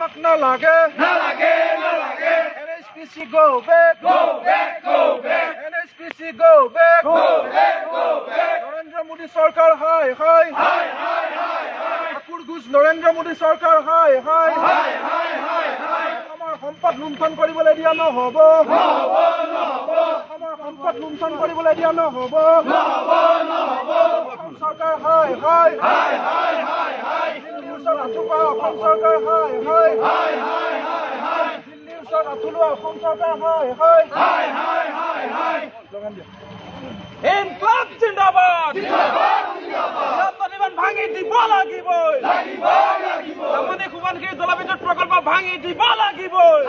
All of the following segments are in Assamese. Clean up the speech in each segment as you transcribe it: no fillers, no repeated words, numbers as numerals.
আমাক নালাগে NHPC go back NHPC go back Narendra Modi সরকার হায় হায় ঠাকুর ঘোষ নরেন্দ্র মোদী সরকার হায় হায় আমাৰ সম্পদ লুণ্ঠন কৰিবলৈ দিয়া নহ'ব আমাৰ সম্পদ লুণ্ঠন কৰিবলৈ দিয়া নহ'ব সরকার হায় হায় দিল্লীৰ আঁঠুপা অসম চৰকাৰ হায় হায় দিল্লীৰ ওচৰত আঁঠুলোৱা অসম চৰকাৰ হায় হায় ইনকলাব জিন্দাবাদ ভাঙি দিব লাগিবই সামৰিক সোৱণশিৰি জলবিদ্যুৎ প্ৰকল্প ভাঙি দিব লাগিবই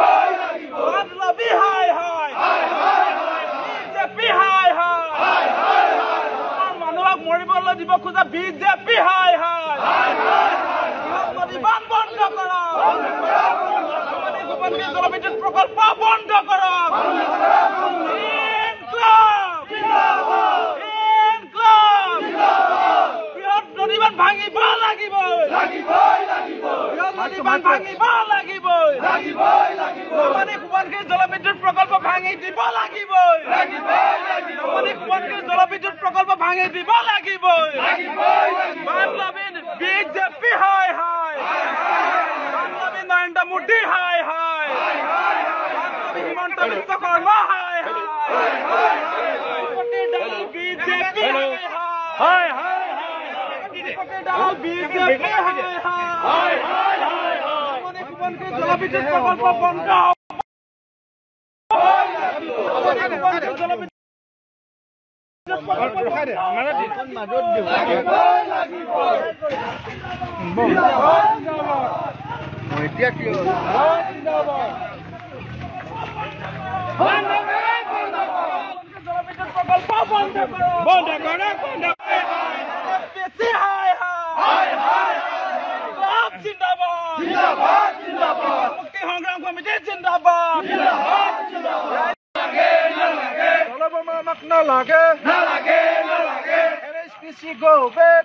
হায় হায় বিজেপি হায় হায় মানুহক মৰিবলৈ দিব খোজা বিজেপি হায় হায় বন্ধ কৰক সামৰিক সোৱণশিৰি জলবিদ্যুৎ প্ৰকল্প বন্ধ কৰক ভাঙিব লাগিবই ভাঙিব লাগিবই সামৰিক সোৱণশিৰি জলবিদ্যুৎ প্ৰকল্প ভাঙি দিব লাগিবই সামৰিক সোৱণশিৰি জলবিদ্যুৎ প্ৰকল্প ভাঙি দিব লাগিবই বিজেপি হায় হায় নৰেন্দ্ৰ মোদী হায় হায় হিমন্ত বিশ্ব শৰ্মা হায় বিজেপি হায় হায় বিজেপি হায় সামৰিক সোৱণশিৰি জলবিদ্যুৎ প্ৰকল্প বন্ধ সংগ্ৰাম কমিটি জিন্দাবাদ আমাক নালাগে NHPC go back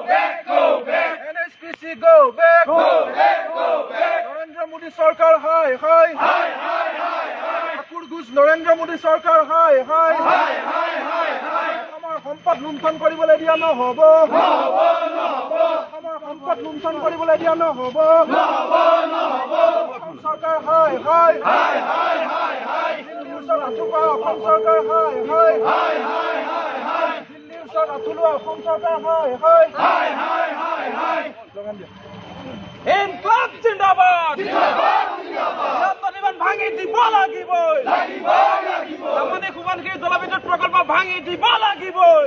NHPC go back Narendra Modi সরকার হায় হায় ঠাকুর ঘোষ নরেন্দ্র মোদী সরকার হায় হায় আমাৰ সম্পদ লুণ্ঠন কৰিবলৈ দিয়া নহ'ব আমাৰ সম্পদ লুণ্ঠন কৰিবলৈ দিয়া নহ'ব সরকার হায় হায় দিল্লীৰ ওচৰত আঁঠুপা অসম চৰকাৰ হায় হায় দিল্লীৰ ওচৰত আঁঠুলোৱা অসম চৰকাৰ হায় হায় ইনকলাব জিন্দাবাদ ভাঙি দিব লাগিবই সামৰিক সোৱণশিৰি জলবিদ্যুৎ প্ৰকল্প ভাঙি দিব লাগিবই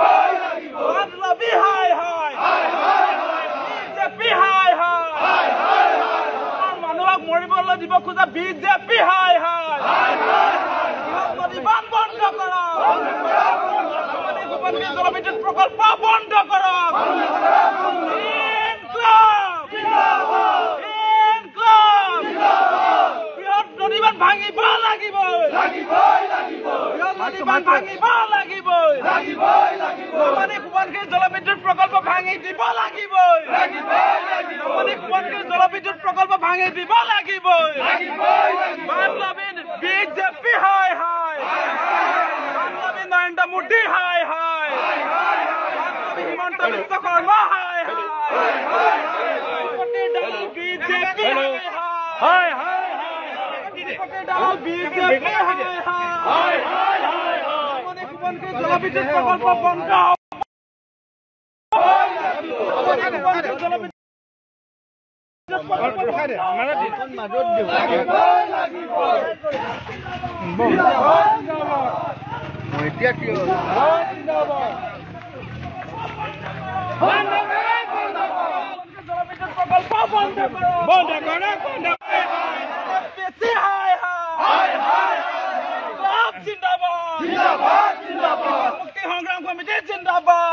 হায় হায় বিজেপি হায় হায় মানুহক মৰিবলৈ দিব খোজা বিজেপি হায় হায় বন্ধ কৰক সামৰিক সোৱণশিৰি জলবিদ্যুৎ প্ৰকল্প বন্ধ কৰক ভাঙিব লাগিবই ভাঙিব লাগিবই সামৰিক সোৱণশিৰি জলবিদ্যুৎ প্ৰকল্প ভাঙি দিব লাগিবই সামৰিক সোৱণশিৰি জলবিদ্যুৎ প্ৰকল্প ভাঙি দিব লাগিবই বিজেপি হায় হায় নৰেন্দ্ৰ মোদী হায় হায় হিমন্ত বিশ্ব শৰ্মা হায় বিজেপি হায় বিজেপি হায় সামৰিক সোৱণশিৰি জলবিদ্যুৎ প্ৰকল্প বন্ধ সংগ্ৰাম কমিটি জিন্দাবাদ